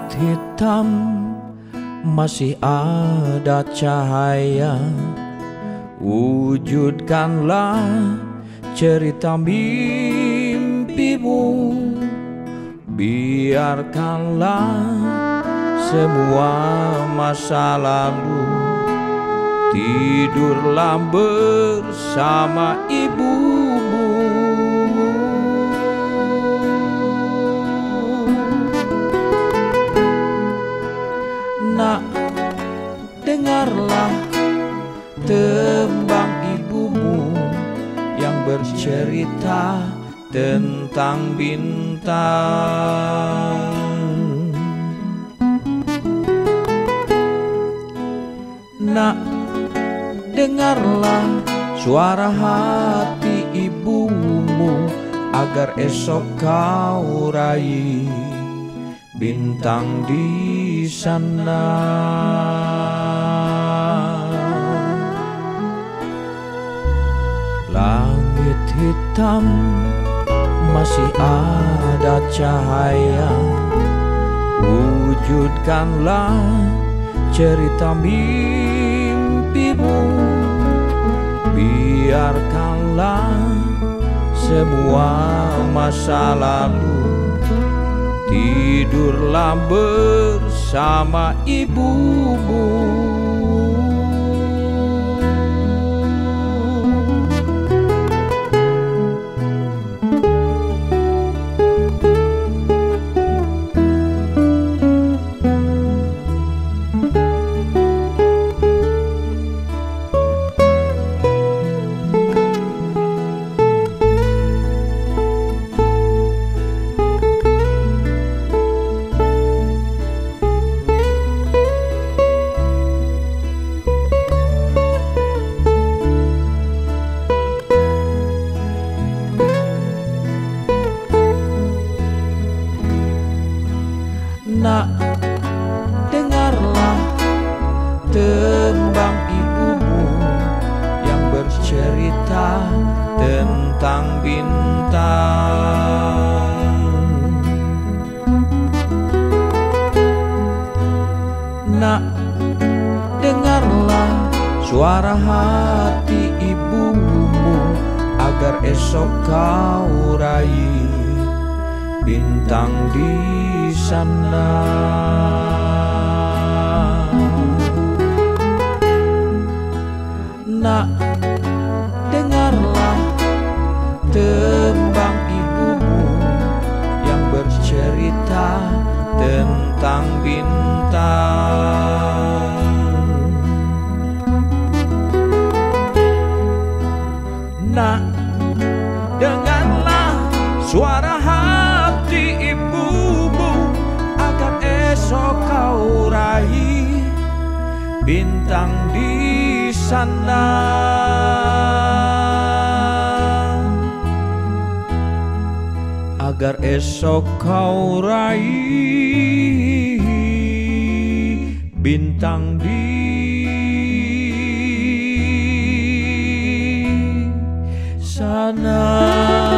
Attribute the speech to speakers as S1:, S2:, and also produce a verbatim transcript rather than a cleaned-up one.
S1: hitam masih ada cahaya. Wujudkanlah cerita mimpimu, biarkanlah semua masa lalu. Tidurlah bersama ibumu. Nak, dengarlah tembang ibumu yang bercerita tentang bintang. Nak, dengarlah suara hati ibumu agar esok kau raih bintang di sana. Langit hitam masih ada cahaya. Wujudkanlah cerita mimpimu, biarkanlah semua masa lalu. Tidurlah bersama ibumu. Nak, dengarlah tembang ibumu yang bercerita tentang bintang. Nak, dengarlah suara hati ibumu agar esok kau raih bintang di sana. Nak, dengarlah tembang ibumu yang bercerita tentang bintang. Nak, dengarlah suara hati ibumu agar esok kau raih bintang di sana. Agar esok kau raih bintang di sana.